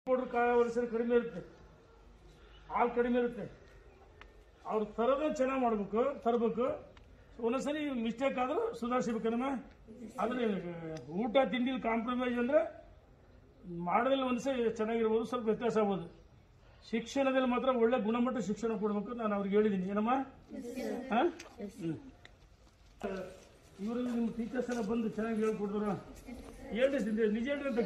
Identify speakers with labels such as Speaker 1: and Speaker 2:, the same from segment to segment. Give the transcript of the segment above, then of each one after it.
Speaker 1: Powder ಕಾಯಿಸಲು ಕಡಿಮೆ ಇರುತ್ತೆ, ಹಾಲು ಕಡಿಮೆ ಇರುತ್ತೆ. ಅವ್ರು ತರೋದ ಚೆನ್ನಾಗಿ ಮಾಡಬೇಕು, ತರಬೇಕು. ಒಂದೊಂದ್ಸರಿ ಮಿಸ್ಟೇಕ್ ಆದರೂ ಸುಧಾರಿಸಬೇಕಮ್ಮ. ಆದರೆ ಊಟ ತಿಂಡಿ ಕಾಂಪ್ರಮೈಸ್ ಅಂದರೆ ಮಾಡೋದ್ರಲ್ಲಿ ಒಂದ್ಸರಿ ಚೆನ್ನಾಗಿರ್ಬೋದು, ಸ್ವಲ್ಪ ವ್ಯತ್ಯಾಸ ಆಗ್ಬೋದು. ಶಿಕ್ಷಣದಲ್ಲಿ ಮಾತ್ರ ಒಳ್ಳೆ ಗುಣಮಟ್ಟ ಶಿಕ್ಷಣ ಕೊಡಬೇಕು ನಾನು ಅವ್ರಿಗೆ ಹೇಳಿದ್ದೀನಿ. ಏನಮ್ಮ? ಇವರಲ್ಲಿ ನಿಮ್ಮ ಟೀಚರ್ಸ್ ಎಲ್ಲ ಬಂದು ಚೆನ್ನಾಗಿ ಹೇಳ್ಕೊಡ್ತಾರ? ಹೇಳ್ರಿ, ನಿಜ ಹೇಳ್ರಿ ಅಂತ.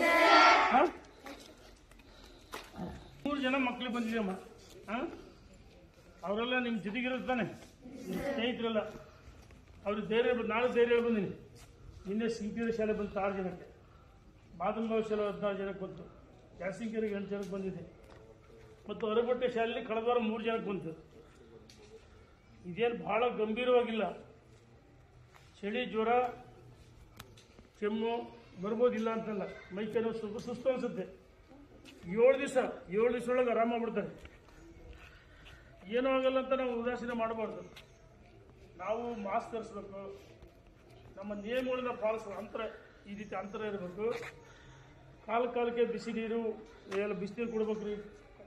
Speaker 1: 3 ಜನ ಮಕ್ಕಳು ಬಂದಿದೆಯಮ್ಮ. ಅವರೆಲ್ಲ ನಿಮ್ಮ ಜೊತೆಗಿರುತ್ತಾನೆ, ನಿಮ್ಮ ಸ್ನೇಹಿತರೆಲ್ಲ. ಅವ್ರಿಗೆ ಧೈರ್ಯ, ನಾಳೆ ಧೈರ್ಯ ಬಂದೀನಿ. ನಿನ್ನೆ ಸಿಂಕೇರಿ ಶಾಲೆ ಬಂತು 6 ಜನಕ್ಕೆ, ಬಾದನಗಾಂವ್ ಶಾಲೆ 14 ಜನಕ್ಕೆ ಬಂತು, ಜಾಸಿಂಕೇರಿಗೆ 8 ಜನಕ್ಕೆ ಬಂದಿದೆ, ಮತ್ತು ಹೊರಬಟ್ಟೆ ಶಾಲೆಯಲ್ಲಿ ಕಳೆದ ವಾರ 3 ಜನಕ್ಕೆ ಬಂತು. ಇದೇನು ಭಾಳ ಗಂಭೀರವಾಗಿಲ್ಲ. ಚಳಿ, ಜ್ವರ, ಕೆಮ್ಮು ಬರ್ಬೋದಿಲ್ಲ ಅಂತಲ್ಲ, ಮೈಕೈನೋ ಸ್ವಲ್ಪ ಸುಸ್ತು ಅನಿಸುತ್ತೆ. 7 ದಿವಸ ಒಳಗೆ ಆರಾಮಾಗ್ಬಿಡ್ತಾರೆ. ಏನೂ ಆಗಲ್ಲ ಅಂತ ನಾವು ಉದಾಸೀನ ಮಾಡಬಾರ್ದು. ನಾವು ಮಾಸ್ಕ್ ಧರಿಸ್ಬೇಕು, ನಮ್ಮ ನಿಯಮಗಳನ್ನ ಪಾಲಿಸಬೇಕು. ಈ ರೀತಿ ಅಂತರ ಇರಬೇಕು. ಕಾಲಕ್ಕೆ ಬಿಸಿ ನೀರು, ಎಲ್ಲ ಬಿಸಿನೀರು ಕೊಡ್ಬೇಕು ರೀ.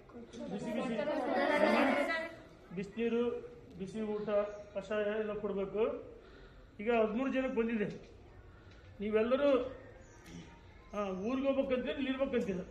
Speaker 1: ಬಿಸಿನೀರು, ಬಿಸಿ ಊಟ, ಕಷಾಯ ಎಲ್ಲ ಕೊಡಬೇಕು. ಈಗ 13 ಜನಕ್ಕೆ ಬಂದಿದೆ. ನೀವೆಲ್ಲರೂ ಊರಿಗೆ ಹೋಗ್ಬೇಕಂತೀರಿ, ಇಲ್ಲಿ ಇರ್ಬೇಕಂತೀರ?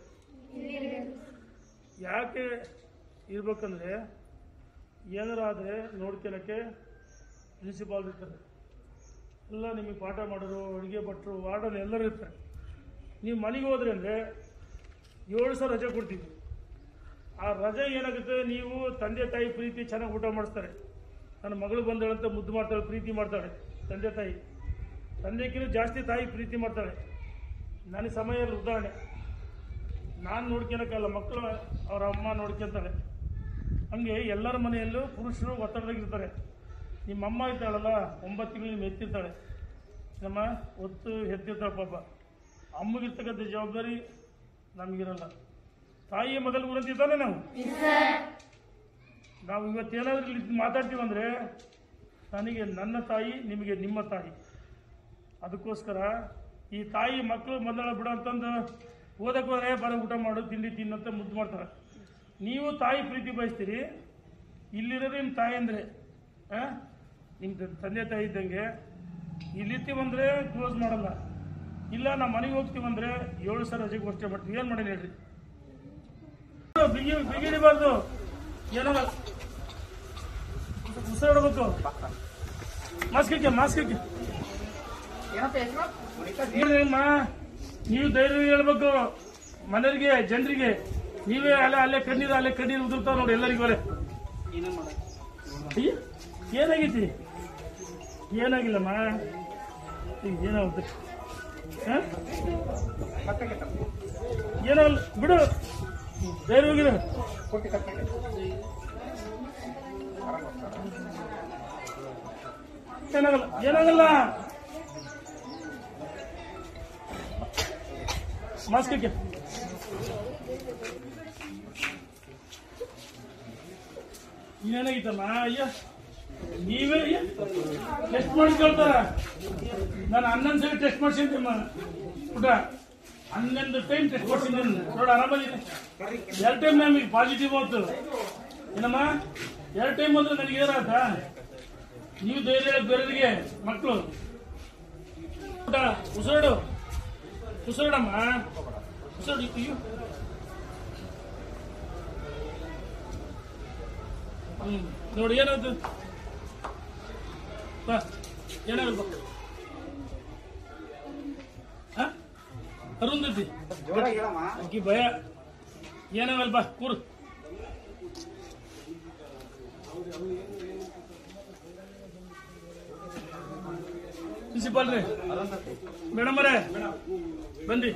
Speaker 1: ಯಾಕೆ ಇರ್ಬೇಕಂದ್ರೆ ಏನಾರ ಆದರೆ ನೋಡ್ಕೊಳ್ಳೋಕ್ಕೆ ಪ್ರಿನ್ಸಿಪಾಲ್ ಇರ್ತಾರೆ, ಎಲ್ಲ ನಿಮಗೆ ಪಾಠ ಮಾಡೋರು, ಅಡುಗೆ ಭಟ್ರು, ವಾರ್ಡನ್ ಎಲ್ಲರೂ ಇರ್ತಾರೆ. ನೀವು ಮನೆಗೆ ಹೋದ್ರೆ ಅಂದರೆ 7 ಸಾವಿರ ರಜೆ ಕೊಡ್ತೀವಿ. ಆ ರಜೆ ಏನಾಗುತ್ತೆ, ನೀವು ತಂದೆ ತಾಯಿ ಪ್ರೀತಿ ಚೆನ್ನಾಗಿ ಊಟ ಮಾಡಿಸ್ತಾರೆ. ನನ್ನ ಮಗಳು ಬಂದಳಂತ ಮುದ್ದು ಮಾಡ್ತಾಳೆ, ಪ್ರೀತಿ ಮಾಡ್ತಾಳೆ ತಂದೆ ತಾಯಿ. ತಂದೆಗಿಂತ ಜಾಸ್ತಿ ತಾಯಿ ಪ್ರೀತಿ ಮಾಡ್ತಾಳೆ. ನನಗೆ ಸಮಯ ಇಲ್ಲ. ಉದಾಹರಣೆ, ನಾನು ನೋಡ್ಕೊಳಕ್ಕಲ್ಲ, ಮಕ್ಕಳು ಅವ್ರ ಅಮ್ಮ ನೋಡ್ಕೊತಾಳೆ. ಹಂಗೆ ಎಲ್ಲರ ಮನೆಯಲ್ಲೂ ಪುರುಷರು ಒತ್ತಡದಾಗಿರ್ತಾರೆ. ನಿಮ್ಮಮ್ಮ ಇದ್ದಾಳಲ್ಲ, 9 ತಿಂಗಳು ನಿಮ್ಮ ಎತ್ತಿರ್ತಾಳೆ, ನಮ್ಮ ಹೊತ್ತು ಎತ್ತಿರ್ತಾಳೆ ಪಾಪ. ಅಮ್ಮಗಿರ್ತಕ್ಕಂಥ ಜವಾಬ್ದಾರಿ ನಮಗಿರಲ್ಲ. ತಾಯಿಯ ಮೊದಲು ಊರಂತಿದ್ದಾನೆ ನಾವು ಇವತ್ತೇನಾದ್ರೂ ಇಲ್ಲಿ ಮಾತಾಡ್ತೀವಂದ್ರೆ ನನಗೆ ನನ್ನ ತಾಯಿ, ನಿಮಗೆ ನಿಮ್ಮ ತಾಯಿ. ಅದಕ್ಕೋಸ್ಕರ ಈ ತಾಯಿ ಮಕ್ಕಳು ಮೊದಲ ಬಿಡೋ ಅಂತಂದು ಓದಕ್ಕೆ ಹೋದ್ರೆ ಬರೋ ಊಟ ಮಾಡು, ತಿಂಡಿ ತಿನ್ನಂತ ಮುದ್ದು ಮಾಡ್ತಾರೆ. ನೀವು ತಾಯಿ ಪ್ರೀತಿ ಬಯಸ್ತೀರಿ. ಇಲ್ಲಿರೋದು ನಿಮ್ಮ ತಾಯಿ ಅಂದರೆ ನಿಮ್ಮ ತಂದೆ ತಾಯಿ ಇದ್ದಂಗೆ. ಇಲ್ಲಿರ್ತೀವಂದ್ರೆ ಕ್ಲೋಸ್ ಮಾಡಲ್ಲ. ಇಲ್ಲ ನಾವು ಮನೆಗೆ ಹೋಗ್ತೀವಂದ್ರೆ 7 ಸಾವಿರ ರಜೆಗೆ ಅಷ್ಟೇ ಮಾಡ್ತೀವಿ. ಏನು ಮಾಡಿ ಹೇಳ್ರಿ? ಬಿಗಿಡಿಬಾರ್ದು, ಏನೋ ಉಸಿರಾಡಬೇಕು. ಮಾಸ್ಕ್ ಹಾಕಿ. ನೀವು ಧೈರ್ಯ ಹೇಳ್ಬೇಕು ಮನೆಯವರಿಗೆ, ಜನರಿಗೆ. ನೀವೇ ಅಲ್ಲೇ ಕಣ್ಣೀರು ಉದುರ್ತಾವ ನೋಡಿ ಎಲ್ಲರಿಗೂ. ಏನಾಗೈತಿ? ಏನಾಗಿಲ್ಲಮ್ಮ, ಏನಾಗುತ್ತೆ? ಏನಾಗಲ್ಲ ಬಿಡು, ಧೈರ್ಯವಾಗಿರು. ಏನಾಗಲ್ಲ. ಮಾಸ್ಕ್ ಹಾಕಿ. ಏನಾಗಿತ್ತಮ್ಮ? ಅಯ್ಯ, ನೀವೇ ಟೆಸ್ಟ್ ಮಾಡಿಕೊಳ್ತಾರ. ನಾನು 11 ಸಲ ಟೆಸ್ಟ್ ಮಾಡ್ಸಿದ್ದಮ್ಮ ಪುಟ. 11 ಟೈಮ್ ಟೆಸ್ಟ್ ಮಾಡ್ಸಿದ್ದೀನಿ ನೋಡಿ, ಆರಾಮಾಗಿದೆ. 2 ಟೈಮ್ ನಮಗೆ ಪಾಸಿಟಿವ್ ಆಯ್ತು. ಏನಮ್ಮ, 2 ಟೈಮ್ ಅಂದ್ರೆ ನನಗೆ ಏನಾಯ್ತ? ನೀವು ಧೈರ್ಯ ಬೇರೆಯವರಿಗೆ, ಮಕ್ಕಳು ಪುಟ ಉಸಿರಾಡಮ್ಮ, ಉಸಿರಾಡಿ. ನೋಡಿ ಏನಾಯ್ತು? ಏನಾಗಲ್ಲ ಅರುಂಧತಿ, ಅಕ್ಕಿ ಭಯ. ಏನಾಗಲ್ಲ, ಬಾ ಕೂರು. ಪ್ರಿನ್ಸಿಪಾಲ್ ರೀ, ಮೇಡಮ್ ಅವರೇ ಬನ್ನಿ.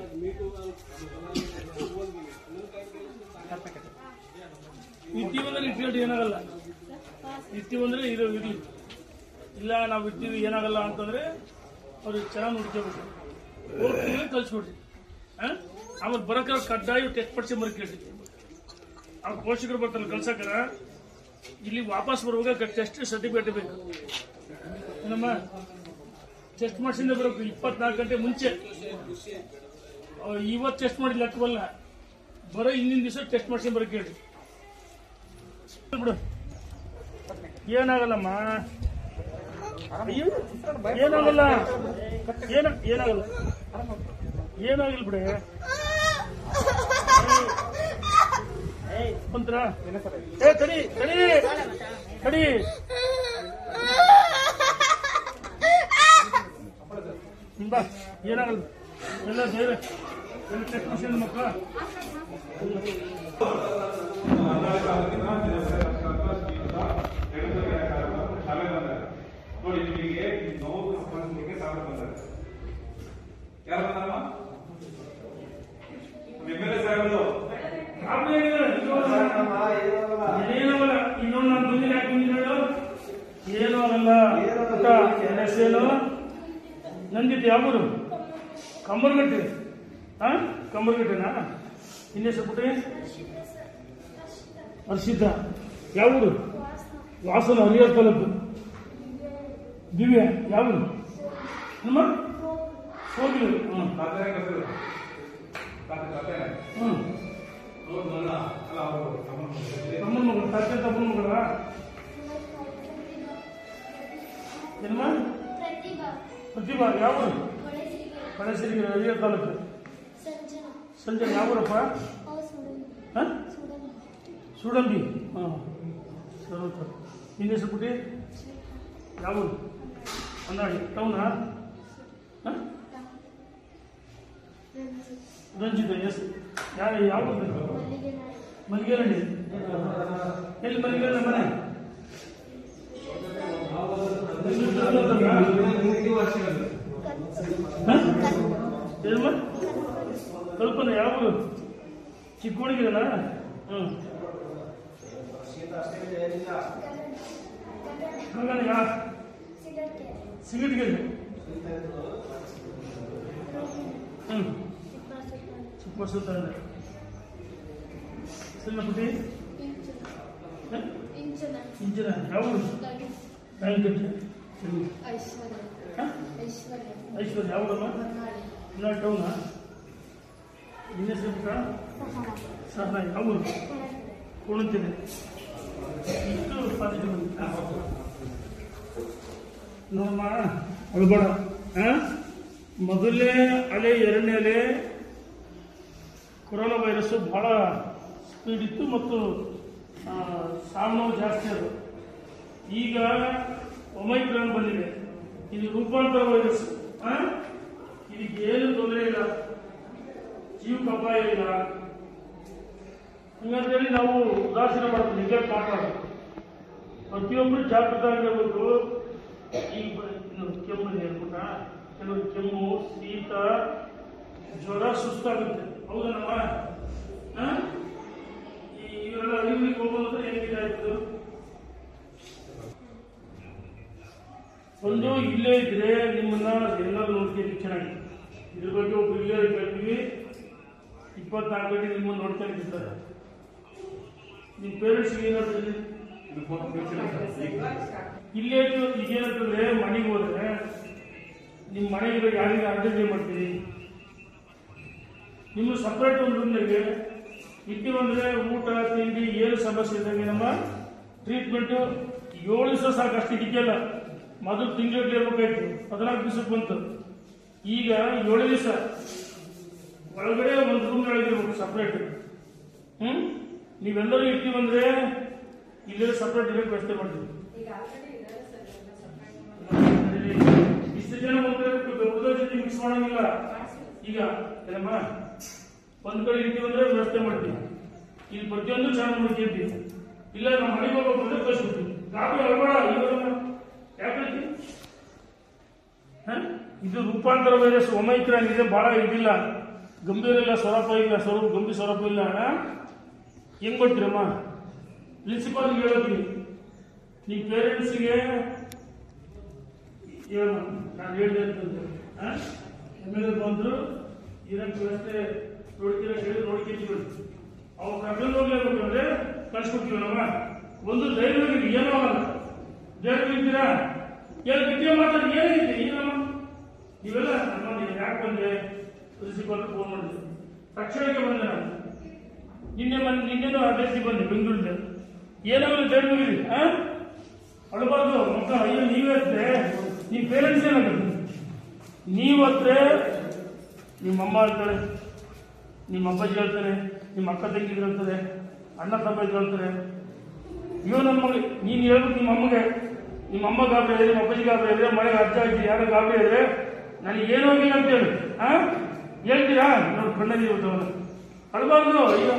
Speaker 1: ಇರ್ತೀವಂದ್ರೆ ಇಟ್ಕೊಂಡು ಏನಾಗಲ್ಲ. ಇರ್ತೀವಂದ್ರೆ ಇರಲಿ. ಇಲ್ಲ ನಾವು ಇರ್ತೀವಿ ಏನಾಗಲ್ಲ ಅಂತಂದ್ರೆ ಅವ್ರಿಗೆ ಚೆನ್ನಾಗಿ ನೋಡ್ಕೋಬೇಕು. ಹೋಗ್ತೀವಿ ಕಳ್ಸಿಕೊಡ್ರಿ. ಆಮೇಲೆ ಬರೋಕ್ಕಾರ ಕಡ್ಡಾಯ ಟೆಸ್ಟ್ ಪಡಿಸಿ ಬರ್ಕೇಳಿ. ಅವ್ರ ಪೋಷಕರು ಬರ್ತಾರೆ ಕಳ್ಸಕ್ಕಾರ. ಇಲ್ಲಿ ವಾಪಸ್ ಬರುವಾಗ ಟೆಸ್ಟ್ ಸರ್ಟಿಫಿಕೇಟ್ ಬೇಕು. ಏನಮ್ಮ, ಟೆಸ್ಟ್ ಮಾಡಿಸಿಂದ ಬರಬೇಕು 24 ಗಂಟೆ ಮುಂಚೆ. ಇವತ್ತು ಟೆಸ್ಟ್ ಮಾಡಿ ಲೆಕ್ಕವಲ್ಲ, ಬರೋ ಹಿಂದಿನ ದಿವಸ ಟೆಸ್ಟ್ ಮಾಡ್ಸ್ಕೊಂಡ್ ಬರೋಕೆ ಹೇಳಿ ಬಿಡು. ಏನಾಗಲ್ಲಮ್ಮ, ಏನಾಗಲ್ಲ, ಏನಾಗಲ್ಲ, ಏನಾಗಿಲ್ಲ ಬಿಡೆ. ಕುಂತ್ರ ತಡಿ ತಡಿ ತಡಿ. ಬಾ, ಏನಾಗಲ್ಲ, ಎಲ್ಲ ಧೈರ್ಯ, ಎಲ್ಲ ಟೆಸ್ಟ್ ಮಾಡ್ಸ್ಕೊಂಡ್ ಮಕ್ಕಳ.
Speaker 2: ನೋಡಿ ನಿಮಗೆ ನೋವು ಸಂಬಂಧಿಸಿಗೆ ಸಾವಿರ ಬಂದರೆ ಯಾರು ಬಂದಮ್ಮ? MLA ಸಾಹೇಬರು
Speaker 1: ಏನಾಗಲ್ಲ. ಇನ್ನೊಂದು ನಾನು ಮುಂದಿನ ಯಾಕೆ ಮುಂದಿನ ಏನೂ ಆಗಲ್ಲ. ಹೆಸರೇನು ನಂದಿತ್ತು? ಯಾವೂರು? ಕಂಬರ್ಗಟ್ಟೆ. ಕಂಬರ್ಗಟ್ಟೆನಾ? ಇನ್ನೇ ಸಪುಟ್ಟಿ ಹರ್ಷಿತ. ಯಾವೂರು? ವಾಸನ, ಹರಿಹರ ತಾಲೂಕು. ದಿವ್ಯ ಯಾವೂರು? ನಮ್ಮ ಹೋಗಿಲ್ಲ. ತಮ್ಮನ ಮಗಳು, ತಾತೆ ತಮ್ಮನ ಮಗಳ ಏನಮ್ಮ? ಪ್ರತಿಭಾ. ಯಾವೂರು? ಕಳಸಿರಿಗೆ, ಹರಿಹರ ತಾಲೂಕು. ಸಂಜೆ ಯಾವೂರಪ್ಪ? ಸುಡಂಬಿ. ಸರಿ. ನಿನ್ನೆ ಸಪುಟಿ ಯಾವೂರು? ಹೊನ್ನಾಳಿ ಟೌನಾ? ರಂಜಿತ. ಎಸ್. ಯಾವುದು? ಮಲ್ಲಿಗೆರಳ್ಳಿ. ಎಲ್ಲಿ ಮಲ್ಲಿಗೆರಳ್ಳಿ ಮನೆ? ಏನಮ್ಮ? ಕಲ್ಪನೆ. ಯಾವುದು? ಚಿಕ್ಕೋಡಿಗೆನಾ? ಹಂಗಾನೆ ಯಾ ಸಿಗಟ್ಗೆಲ್ಲಿ? ಚಿಕ್ಕ ಸಣ್ಣಪುಟ್ಟಿ ಇಂಚನ. ಯಾವುದು? ಐಶ್ವರ್ಯ. ಯಾವೂರಮ್ಮ? ಹೊನ್ನಾಳಿ ಟೌನಾ? ನಿನ್ನೆ ಸ್ವಲ್ಪ ಸಹನ. ಯಾವೂರು? ಕೊಡುತ್ತೇನೆ. ಇಷ್ಟು ಪಾಸಿಟಿವ್ ನೋಡಮ್ಮ, ಅಳ್ಬೇಡ. ಮೊದಲನೇ ಅಲೆ, ಎರಡನೇ ಅಲೆ ಕೊರೋನಾ ವೈರಸ್ಸು ಬಹಳ ಸ್ಪೀಡ್ ಇತ್ತು ಮತ್ತು ಸಾವು ಜಾಸ್ತಿ ಅದು. ಈಗ ಒಮೈಕ್ರಾನ್ ಬಂದಿದೆ. ಇದು ರೂಪಾಂತರ ವೈರಸ್. ಇದಕ್ಕೇನು ತೊಂದರೆ ಇಲ್ಲ, ಜೀವಕ್ಕೆ ಅಪಾಯ ಇಲ್ಲ. ಹಂಗಂತೇಳಿ ನಾವು ಉದಾಸೀನ ಮಾಡೋದು ನಿಜ ಮಾತಾಡೋದು. ಪ್ರತಿಯೊಬ್ಬರು ಜಾಗೃತ ಆಗಿರಬೇಕು. ಈಗ ಕೆಮ್ಮು ಹೇಳ್ಬಿಟ್ಟ, ಕೆಲವರು ಕೆಮ್ಮು, ಶೀತ, ಜ್ವರ, ಸುಸ್ತಾಗುತ್ತೆ. ಹೌದನಮ್ಮ? ಇವರೆಲ್ಲ ಅಲ್ಲಿಗೆ ಹೋಗೋದ್ರೆ ಹೇಗಿದಾಯ್ತು? ಒಂದು ಇಲ್ಲೇ ಇದ್ರೆ ನಿಮ್ಮನ್ನ ಎಲ್ಲರೂ ನೋಡ್ತೀವಿ ಚೆನ್ನಾಗಿ. ಇದ್ರ ಬಗ್ಗೆ ಒಬ್ಬ ಹಿರಿಯರು ಕೇಳ್ತೀವಿ. 24 ಗಂಟೆ ನಿಮ್ಮನ್ನು ನೋಡ್ತಾ ಇರ್ತಾರೆ. ನಿಮ್ಮ ಪೇರೆಂಟ್ಸ್ಗೆ ಏನಾಗ್ತದೆ? ಇಲ್ಲೇ ಈಗೇನಂತಂದ್ರೆ ಮನೆಗೆ ಹೋದ್ರೆ ನಿಮ್ಮ ಮನೆಗೆ ಯಾರಿಗೆ ಅಡ್ಜಸ್ಟ್ ಮಾಡ್ತೀರಿ? ನಿಮ್ಮ ಸಪ್ರೇಟ್ ಒಂದು ರೂಮ್ನಾಗೆ ಇಟ್ಟಿವಂದ್ರೆ ಊಟ ತಿಂಡಿ ಏನು ಸಮಸ್ಯೆ ಇದ್ದಂಗೆ ನಮ್ಮ ಟ್ರೀಟ್ಮೆಂಟು 7 ದಿವಸ ಸಾಕು. ಅಷ್ಟು ಇದಕ್ಕೆಲ್ಲ ಮೊದಲು ತಿಂಗಳಿಗೆ ಇರ್ಬೇಕಾಯ್ತು, 14 ದಿವಸಕ್ಕೆ ಬಂತು. ಈಗ 7 ದಿವಸ ಒಳಗಡೆ ಒಂದು ರೂಮ್ ಒಳಗಿರ್ಬೇಕು ಸಪ್ರೇಟ್. ನೀವೆಲ್ಲರೂ ಇರ್ತೀವಂದ್ರೆ ಇಲ್ಲೇ ಸಪ್ರೇಟ್ ಇರಕ್ಕೆ ವ್ಯವಸ್ಥೆ ಮಾಡ್ತೀವಿ. ಇಷ್ಟು ಜನ ಉಳಿದ ಜೊತೆ ಮಿಕ್ಸ್ ಮಾಡೋಂಗಿಲ್ಲ. ಈಗ ಏನಮ್ಮ ಒಂದ್ ಕಡೆ ಇರ್ತೀವಂದ್ರೆ ವ್ಯವಸ್ಥೆ ಮಾಡ್ತೀವಿ. ಇಲ್ಲಿ ಪ್ರತಿಯೊಂದು ಚೆನ್ನಾಗಿ ನೋಡ್ಕೊಂತೀವಿ. ಇಲ್ಲ ನಮ್ಮ ಮನೆಗೆ ಹೋಗ್ಬೇಕು ಅಂದ್ರೆ ಕಳಿಸ್ಬಿಡ್ತೀವಿ. ಗಾಬರಿ ಅಲ್ಬೇಡ. ಯಾಕೆ ಇದು ರೂಪಾಂತರ ವೈರಸ್ ಒಮೈಕ್ರಾನ್ ಇದೆ. ಬಹಳ ಇದಿಲ್ಲ, ಗಂಭೀರ ಇಲ್ಲ, ಸ್ವರೂಪ ಇಲ್ಲ, ಗಂಭೀರ ಸ್ವರೂಪ ಇಲ್ಲ. ಹೆಂಗ್ ಕೊಡ್ತೀರಮ್ಮ? ಪ್ರಿನ್ಸಿಪಾಲ್ಗೆ ಹೇಳೋದ್ರಿ, ನಿಮ್ಮ ಪೇರೆಂಟ್ಸಿಗೆ ನಾನು ಹೇಳಿದೆ ಅಂತಂದ್ರೆ MLA ಬಂದ್ರು ಇರಕ್ಕೆ ವ್ಯವಸ್ಥೆ ನೋಡ್ಕೊಂತೀವಿ. ಅವ್ರು ಕರ್ಕೊಂಡು ಹೋಗ್ಲೇಬೇಕಂದ್ರೆ ಕಳ್ಸ್ಕೊಡ್ತೀವಿ. ನಮ್ಮ ಒಂದು ಧೈರ್ಯವಾಗಿ ಏನೋ ಆಗಲ್ಲ. ಧೈರ್ಯವಿದ್ದೀರಾ? ಏನು ಮಾತಾಡಿ ಏನೈತಿ? ಏನಮ್ಮ ನೀವೆಲ್ಲ ನಮ್ಮ ಯಾಕೆ ಬಂದೆ? ಪ್ರಿನ್ಸಿಪಾಲ್ ಫೋನ್ ಮಾಡಿದ್ವಿ, ತಕ್ಷಣಕ್ಕೆ ಬಂದೆ ನಾನು. ನಿನ್ನೆನೂ ಅಭ್ಯರ್ಥಿ ಬಂದೆ ಬೆಂಗಳೂರಿಂದ ಏನಾದ್ರು ಬೇಡ ಹೋಗಿರಿ ಅಳಬಾರ್ದು ಮಕ್ಕಳ ಅಯ್ಯೋ ನೀವೇ ನಿಮ್ಮ ಪೇರೆಂಟ್ಸ್ ಏನಾಗುತ್ತೆ ನೀವತ್ರೆ ನಿಮ್ಮ ಅಮ್ಮ ಹೇಳ್ತಾರೆ ನಿಮ್ಮ ಅಪ್ಪಾಜಿ ಹೇಳ್ತಾರೆ ನಿಮ್ಮ ಅಕ್ಕ ತಂಗಿದ್ರು ಹೇಳ್ತಾರೆ ಅಣ್ಣ ತಮ್ಮ ಹೇಳ್ತಾರೆ ಇವ್ ನಮ್ಮ ಮಗಳಿಗೆ ನೀನು ಹೇಳ್ಬೇಕು ನಿಮ್ಮ ಅಮ್ಮಗೆ ನಿಮ್ಮ ಅಮ್ಮ ಗಾಬರಿ ಇದ್ರೆ ನಿಮ್ಮ ಅಪ್ಪಾಜಿ ಗಾಬರಿ ಇದ್ರೆ ಮನೆಗೆ ಅಜ್ಜ ಅಜ್ಜಿ ಯಾರೋ ಗಾಬರಿ ಇದ್ರೆ ನನಗೆ ಏನು ಹೋಗಿಲ್ಲ ಅಂತ ಹೇಳಿ ಹೇಳ್ತೀರಾ ನೋಡಿ ಕಣ್ಣಲ್ಲಿ ಇವತ್ತವನು ಅಳಬಾರ್ದು ಅಯ್ಯೋ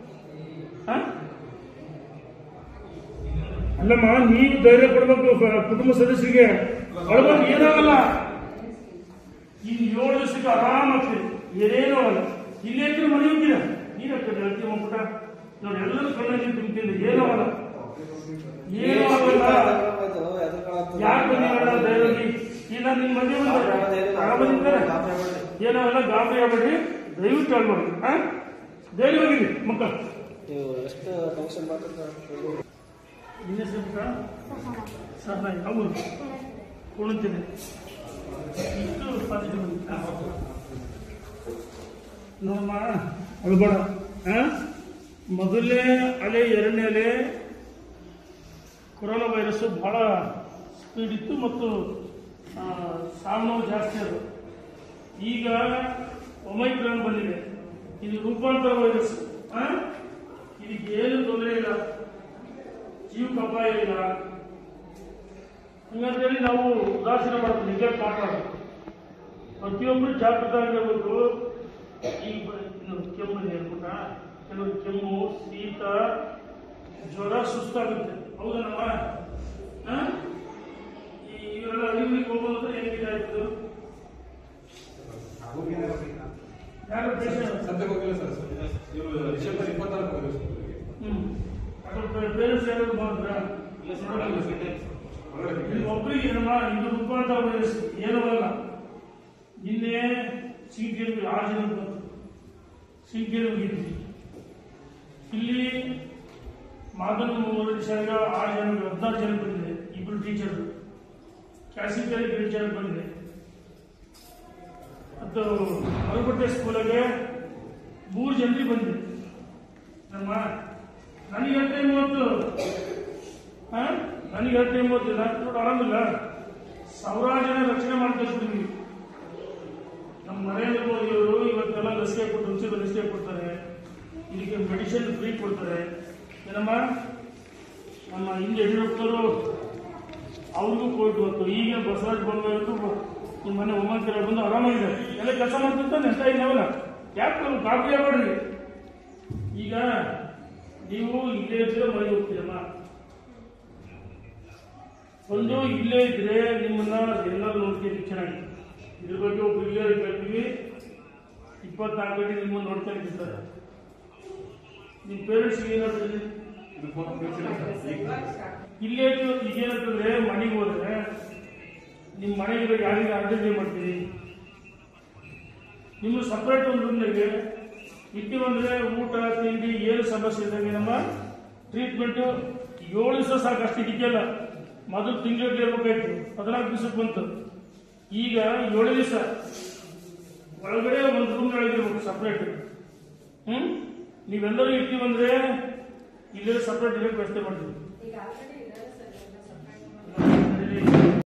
Speaker 1: ಅಲ್ಲಮ್ಮ ನೀವು ಧೈರ್ಯ ಕೊಡ್ಬೇಕು ಕುಟುಂಬ ಸದಸ್ಯರಿಗೆ ಅಳಬಾರ್ದು ಏನಾಗಲ್ಲ ಇನ್ನು 7 ದಿವಸಕ್ಕೆ ಆರಾಮಾಗ್ತದೆ ಏನೇನೋ ಆಗಲ್ಲ ಇಲ್ಲಿ ಹೇಳ್ತೀರಿ ಮನೆ ಹೋಗ್ತೀರ ನೀನು ಹಾಕ್ತದೆ ಹೇಳ್ತೀವಿ ಮಕ್ಕಳ ನೋಡಿ ಎಲ್ಲರೂ ಕಣ್ಣಲ್ಲಿ ತುಂಬ್ತಿಲ್ಲ ಏನೋ ಆಗಲ್ಲ ಏನೋ ಆಗಲ್ಲ ಯಾಕೆ ಬಂದಿಲ್ಲ ಧೈರ್ಯವಾಗಿ ಈಗ ನಿಮ್ಮ ಮನೆ ಬಂದಿದ್ದಾರೆ ಏನಾಗಲ್ಲ ಗಾಬರಿ ಆಗ್ಬೇಡ್ರಿ ದಯವಿಟ್ಟು ಹೇಳ್ಬೇಡ್ರಿ ಧೈರ್ಯವಾಗಿರಿ ಮಕ್ಕಳು
Speaker 3: ಎಷ್ಟು ಟೆನ್ಷನ್
Speaker 1: ನಿನ್ನೆ ಸರ್ ನಾ ಯಾವ ಕೊಡುತ್ತೇನೆ ಇಷ್ಟು ಪಾಸಿಟಿವ್ ನೋಡಮ್ಮ ಅಳ್ಬೇಡ ಮೊದಲನೇ ಅಲೆ 2ನೇ ಅಲೆ ಕೊರೋನಾ ವೈರಸ್ಸು ಬಹಳ ಸ್ಪೀಡ್ ಇತ್ತು ಮತ್ತು ಸಾವು ಜಾಸ್ತಿ ಅದು ಈಗ ಒಮೈಕ್ರಾನ್ ಬಂದಿದೆ ಇದು ರೂಪಾಂತರ ವೈರಸ್ ಇದಕ್ಕೆ ಏನು ತೊಂದರೆ ಇಲ್ಲ ಜೀವಕ್ಕೆ ಅಪಾಯ ಇಲ್ಲ ಹಂಗಂತೇಳಿ ನಾವು ಉದಾಸೀನ ಮಾಡ್ತೀವಿ ನಿಜ ಮಾತಾಡೋದು ಪ್ರತಿಯೊಬ್ಬರು ಜಾಗೃತ ಆಗಿರಬೇಕು ಈಗ ಕೆಮ್ಮು ಹೇಳ್ಬಿಟ್ಟ ಕೆಲವರು ಕೆಮ್ಮು ಶೀತ ಜ್ವರ ಸುಸ್ತಾಗುತ್ತೆ ಹೌದನಮ್ಮ ಇವರೆಲ್ಲ ಅಲ್ಲಿಗೆ ಹೋಗೋದು ಹೇಗಿದೆ ಆಯ್ತು ಯಾರು
Speaker 2: ಸದ್ಯಕ್ಕೆ ಹೋಗಿಲ್ಲ ಸರ್ ಡಿಸೆಂಬರ್ 24
Speaker 1: ಪೇರೆಂಟ್ಸ್ ಯಾರು ಮಾಡಿದ್ರ ಒಬ್ಬರಿಗೆ ಏನಮ್ಮ ಇದು ರೂಪಾಂತರ ವೈರಸ್ ಏನೂ ಅಲ್ಲ ನಿನ್ನೆ ಸಿಂಗೇರಿ 6 ಜನ ಬಂತು ಸಿಂಗೇರಿ ಹೋಗಿದ್ವಿ ಇಲ್ಲಿ ಮಾದನ ಶಾಲೆಗ 6 ಜನ 16 ಜನ ಬಂದಿದೆ 2 ಟೀಚರ್ ಕ್ಯಾಸಿಕರಿ ಟೀಚರ್ ಬಂದಿದೆ ಮತ್ತು ಮರುಬಟ್ಟೆ ಸ್ಕೂಲಿಗೆ 3 ಜನರಿಗೆ ಬಂದಿದೆ ನಮ್ಮ ನನಗೆ 30 ನಾನು ಆರಾಮಿಲ್ಲ ಸಾವಿರಾರು ಜನ ರಕ್ಷಣೆ ಮಾಡ್ತಿರ್ತೀವಿ ನಮ್ಮ ನರೇಂದ್ರ ಮೋದಿ ಅವರು ಇವತ್ತೆಲ್ಲ ಲಸಿಕೆ ಕೊಟ್ಟು ಉಚಿತ ಲಸಿಕೆ ಕೊಡ್ತಾರೆ ಇದಕ್ಕೆ ಮೆಡಿಸಿನ್ ಫ್ರೀ ಕೊಡ್ತಾರೆ ಏನಮ್ಮ ನಮ್ಮ ಹಿಂದೆ ಯಡಿಯೂರಪ್ಪನವರು ಅವ್ರಿಗೂ ಕೋವಿಡ್ ಬಂತು ಈಗ ಬಸವರಾಜ ಬೊಮ್ಮಾಯಿಗೂ ನಿಮ್ಮ ಮನೆ ಒಮ್ಮಂತರ ಬಂದು ಆರಾಮಾಗಿದ್ದಾರೆ ಎಲ್ಲ ಕೆಲಸ ಮಾಡ್ತಿರ್ತಾನೆ ಅಂತ ಇದ್ದಾವಲ್ಲ ಯಾಕೆ ನಾವು ಗಾಬರಿ ಆಗ್ಬೇಡ್ರಿ ಈಗ ನೀವು ಇಲ್ಲೇ ಇದ್ರೆ ಮನೆಗೆ ಹೋಗ್ತೀರಮ್ಮ ಒಂದು ಇಲ್ಲೇ ಇದ್ರೆ ನಿಮ್ಮನ್ನ ಎಲ್ಲರೂ ನೋಡ್ತೀವಿ ಚೆನ್ನಾಗಿ ಇದ್ರ ಬಗ್ಗೆ ಒಬ್ಬ ಹಿರಿಯರಿಗೆ ಕೇಳ್ತೀವಿ 24 ಗಂಟೆ ನಿಮ್ಮನ್ನು ನೋಡ್ತಾ ಇರ್ತಾರೆ ನಿಮ್ಮ ಪೇರೆಂಟ್ಸ್ ಏನಾಗ್ತದೆ ಇಲ್ಲೇ ಈಗೇನಾಗ್ತದೆ ಮನೆಗೆ ಹೋದ್ರೆ ನಿಮ್ಮ ಮನೆಗೆ ಯಾರಿಗೆ ಅಡ್ಜಸ್ಟ್ ಮಾಡ್ತೀವಿ ನಿಮ್ಮ ಸಪ್ರೇಟ್ ಒಂದು ರೂಮ್ನಾಗೆ ಇಟ್ಟು ಬಂದರೆ ಊಟ ತಿಂಡಿ ಏನು ಸಮಸ್ಯೆ ಇದ್ದಂಗೆ ನಮ್ಮ ಟ್ರೀಟ್ಮೆಂಟು 7 ದಿವಸ ಸಾಕಷ್ಟು ಇದಕ್ಕೆಲ್ಲ ಮೊದಲು ತಿಂಗಳಿಗೆ ಇರಬೇಕಾಯ್ತು 14 ದಿವಸಕ್ಕೆ ಬಂತು ಈಗ 7 ದಿವಸ ಒಳಗಡೆ ಒಂದು ರೂಮ್ ಒಳಗಿರ್ಬೇಕು ಸಪ್ರೇಟ್ ನೀವೆಲ್ಲರೂ ಇರ್ತೀವಿ ಅಂದ್ರೆ ಇಲ್ಲೇ ಸಪ್ರೇಟ್ ಇರೋಕ್ಕೆ ವ್ಯವಸ್ಥೆ ಮಾಡ್ತೀವಿ